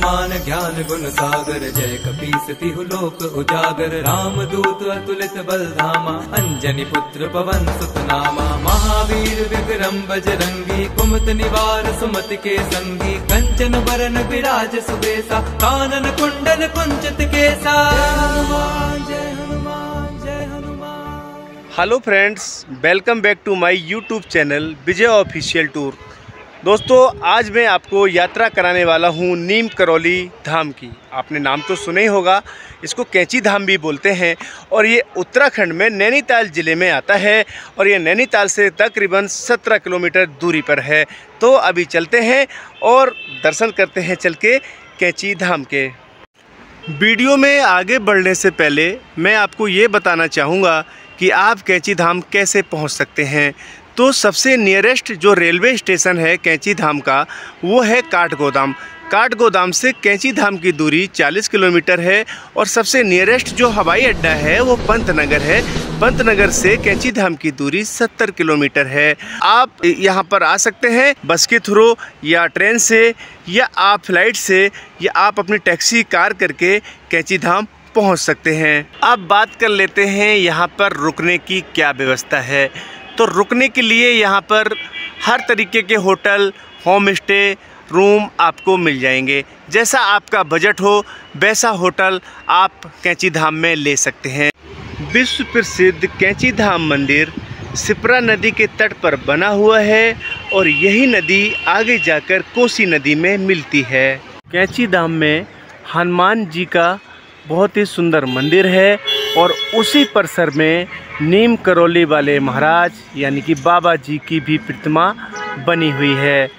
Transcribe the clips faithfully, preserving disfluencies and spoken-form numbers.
हनुमान ज्ञान गुण सागर, जय कपीस तिहु लोक उजागर। राम दूत अतुलित बल धामा, अंजनी पुत्र पवन सुत नामा। महावीर विक्रम बजरंगी, कुमत निवार सुमति के संगी। कंचन बरन विराज सुबेसा, कानन कुंडल कुंचित केसा। जय हनुमान जय Hanuman. Hello friends, welcome back to my YouTube channel Vijay official tour. दोस्तों, आज मैं आपको यात्रा कराने वाला हूँ नीम करौली धाम की। आपने नाम तो सुना ही होगा, इसको कैंची धाम भी बोलते हैं और ये उत्तराखंड में नैनीताल ज़िले में आता है और ये नैनीताल से तकरीबन सत्रह किलोमीटर दूरी पर है। तो अभी चलते हैं और दर्शन करते हैं चल के कैंची धाम के। वीडियो में आगे बढ़ने से पहले मैं आपको ये बताना चाहूँगा कि आप कैंची धाम कैसे पहुँच सकते हैं। तो सबसे नियरेस्ट जो रेलवे स्टेशन है कैंची धाम का, वो है काठगोदाम। काठगोदाम से कैंची धाम की दूरी चालीस किलोमीटर है और सबसे नियरेस्ट जो हवाई अड्डा है वो पंतनगर है। पंतनगर से कैंची धाम की दूरी सत्तर किलोमीटर है। आप यहाँ पर आ सकते हैं बस के थ्रू या ट्रेन से, या आप फ्लाइट से, या आप अपनी टैक्सी कार करके कैंची धाम पहुँच सकते हैं। अब बात कर लेते हैं यहाँ पर रुकने की क्या व्यवस्था है। तो रुकने के लिए यहाँ पर हर तरीके के होटल, होम स्टे, रूम आपको मिल जाएंगे। जैसा आपका बजट हो वैसा होटल आप कैंची धाम में ले सकते हैं। विश्व प्रसिद्ध कैंची धाम मंदिर सिप्रा नदी के तट पर बना हुआ है और यही नदी आगे जाकर कोसी नदी में मिलती है। कैंची धाम में हनुमान जी का बहुत ही सुंदर मंदिर है और उसी परिसर में नीम करौली वाले महाराज यानी कि बाबा जी की भी प्रतिमा बनी हुई है।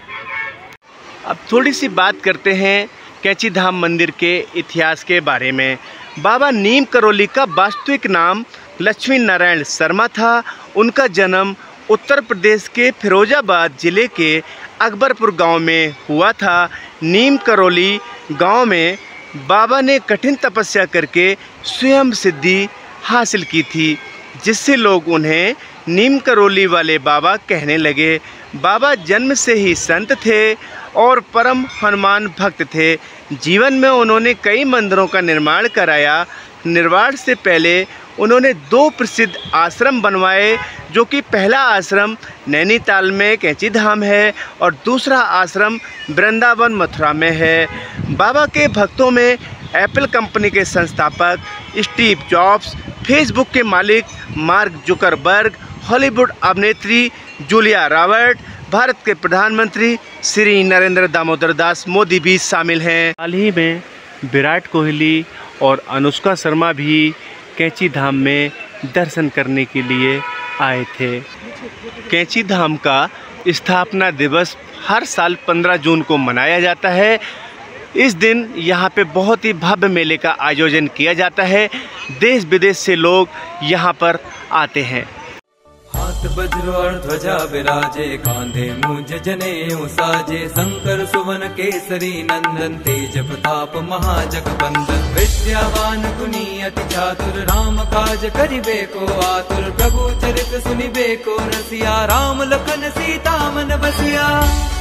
अब थोड़ी सी बात करते हैं कैंची धाम मंदिर के इतिहास के बारे में। बाबा नीम करौली का वास्तविक नाम लक्ष्मी नारायण शर्मा था। उनका जन्म उत्तर प्रदेश के फिरोजाबाद ज़िले के अकबरपुर गांव में हुआ था। नीम करौली गांव में बाबा ने कठिन तपस्या करके स्वयं सिद्धि हासिल की थी, जिससे लोग उन्हें नीम करौली वाले बाबा कहने लगे। बाबा जन्म से ही संत थे और परम हनुमान भक्त थे। जीवन में उन्होंने कई मंदिरों का निर्माण कराया। निर्माण से पहले उन्होंने दो प्रसिद्ध आश्रम बनवाए, जो कि पहला आश्रम नैनीताल में कैंची धाम है और दूसरा आश्रम वृंदावन मथुरा में है। बाबा के भक्तों में एप्पल कंपनी के संस्थापक स्टीव जॉब्स, फेसबुक के मालिक मार्क जुकरबर्ग, हॉलीवुड अभिनेत्री जूलिया रॉबर्ट, भारत के प्रधानमंत्री श्री नरेंद्र दामोदर दास मोदी भी शामिल हैं। हाल ही में विराट कोहली और अनुष्का शर्मा भी कैंची धाम में दर्शन करने के लिए आए थे। कैंची धाम का स्थापना दिवस हर साल पंद्रह जून को मनाया जाता है। इस दिन यहाँ पे बहुत ही भव्य मेले का आयोजन किया जाता है। देश विदेश से लोग यहाँ पर आते हैं। हाथ वज्र और ध्वजा विराजे, कांधे मुझ जनेऊ साजे। शंकर सुवन केसरी नंदन, तेज प्रताप महाजगबंदन। विद्यावान गुणी अति चातुर, राम काज करिबे को आतुर। प्रभु चरित सुनिबे को रसिया, राम लखन सीता मन बसिया।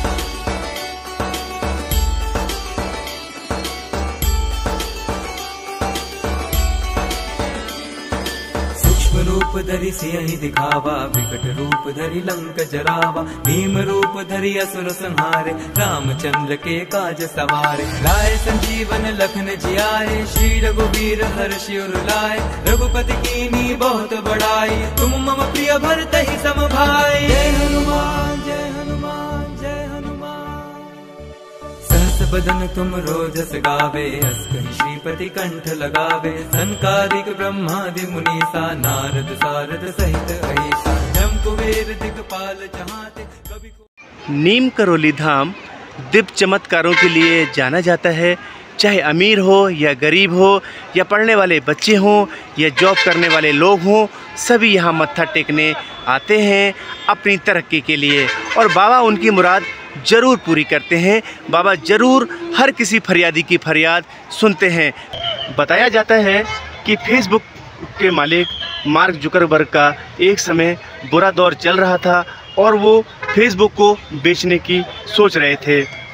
रूप धरि सियहि दिखावा, विकट रूप धरि लंक जरावा। भीम रूप धरि असुर संहारे, रामचंद्र के काज सवारे। लाए संजीवन लखन जियाए, श्री रघुवीर हर्षि उर लाए। रघुपति कीन्ही बहुत बड़ाई, तुम मम प्रिय भरतहि सम भाई। जय हनुमान जय हनुमान जय हनुमान। सहस बदन तुम रोजस गावे, हस कहि श्रीपति कंठ लगावे। सनकादिक ब्रह्मादि मुनीसा, नारद सारद सहित अहिसा। जम कुबेर दिक्पाल जहाते कवि को। नीम करौली धाम दिव्य चमत्कारों के लिए जाना जाता है। चाहे अमीर हो या गरीब हो, या पढ़ने वाले बच्चे हों या जॉब करने वाले लोग हों, सभी यहाँ मत्था टेकने आते हैं अपनी तरक्की के लिए और बाबा उनकी मुराद ज़रूर पूरी करते हैं। बाबा ज़रूर हर किसी फरियादी की फरियाद सुनते हैं। बताया जाता है कि फेसबुक के मालिक मार्क जुकरबर्ग का एक समय बुरा दौर चल रहा था और वो फेसबुक को बेचने की सोच रहे थे।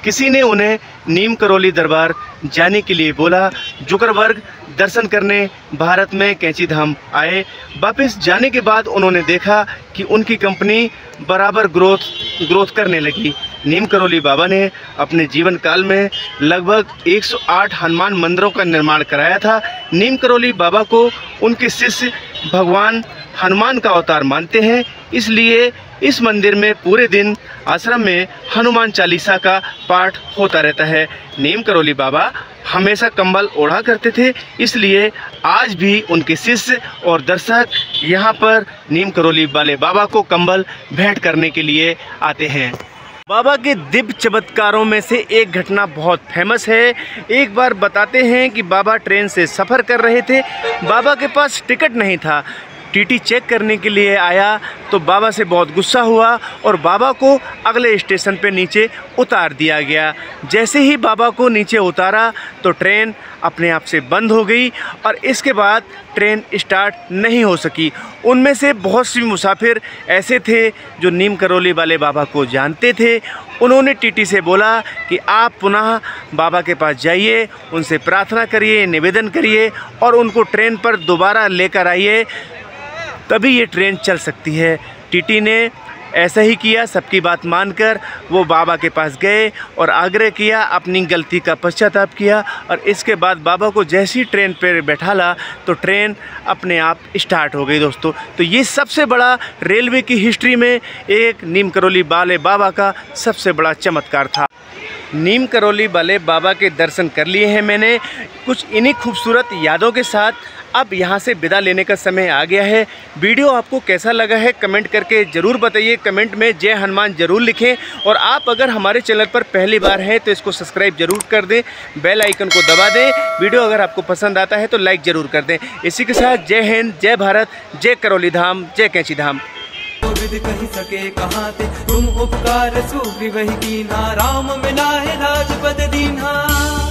किसी ने उन्हें नीम करौली दरबार जाने के लिए बोला। जुकरबर्ग दर्शन करने भारत में कैंची धाम आए। वापस जाने के बाद उन्होंने देखा कि उनकी कंपनी बराबर ग्रोथ ग्रोथ करने लगी। नीम करौली बाबा ने अपने जीवन काल में लगभग एक सौ आठ हनुमान मंदिरों का निर्माण कराया था। नीम करौली बाबा को उनके शिष्य भगवान हनुमान का अवतार मानते हैं, इसलिए इस मंदिर में पूरे दिन आश्रम में हनुमान चालीसा का पाठ होता रहता है। नीम करौली बाबा हमेशा कंबल ओढ़ा करते थे, इसलिए आज भी उनके शिष्य और दर्शक यहाँ पर नीम करौली वाले बाबा को कंबल भेंट करने के लिए आते हैं। बाबा के दिव्य चमत्कारों में से एक घटना बहुत फेमस है। एक बार बताते हैं कि बाबा ट्रेन से सफ़र कर रहे थे। बाबा के पास टिकट नहीं था। टीटी चेक करने के लिए आया तो बाबा से बहुत गुस्सा हुआ और बाबा को अगले स्टेशन पे नीचे उतार दिया गया। जैसे ही बाबा को नीचे उतारा तो ट्रेन अपने आप से बंद हो गई और इसके बाद ट्रेन स्टार्ट नहीं हो सकी। उनमें से बहुत सी मुसाफिर ऐसे थे जो नीम करौली वाले बाबा को जानते थे। उन्होंने टीटी से बोला कि आप पुनः बाबा के पास जाइए, उनसे प्रार्थना करिए, निवेदन करिए और उनको ट्रेन पर दोबारा लेकर आइए, तभी ये ट्रेन चल सकती है। टीटी ने ऐसा ही किया। सबकी बात मानकर वो बाबा के पास गए और आग्रह किया, अपनी गलती का पश्चाताप किया और इसके बाद बाबा को जैसी ट्रेन पर बैठाला तो ट्रेन अपने आप स्टार्ट हो गई। दोस्तों, तो ये सबसे बड़ा रेलवे की हिस्ट्री में एक नीम करौली वाले बाबा का सबसे बड़ा चमत्कार था। नीम करौली वाले बाबा के दर्शन कर लिए हैं मैंने। कुछ इन्हीं खूबसूरत यादों के साथ अब यहाँ से विदा लेने का समय आ गया है। वीडियो आपको कैसा लगा है कमेंट करके ज़रूर बताइए। कमेंट में जय हनुमान ज़रूर लिखें और आप अगर हमारे चैनल पर पहली बार हैं तो इसको सब्सक्राइब ज़रूर कर दें, बेल आइकन को दबा दें। वीडियो अगर आपको पसंद आता है तो लाइक ज़रूर कर दें। इसी के साथ जय हिंद, जय भारत, जय करौली धाम, जय कैंची धाम। विद कही सके कहाँ थे तुम उपकार सुग्रीव ही कीन्हा, राम मिला है राजपद दीन्हा।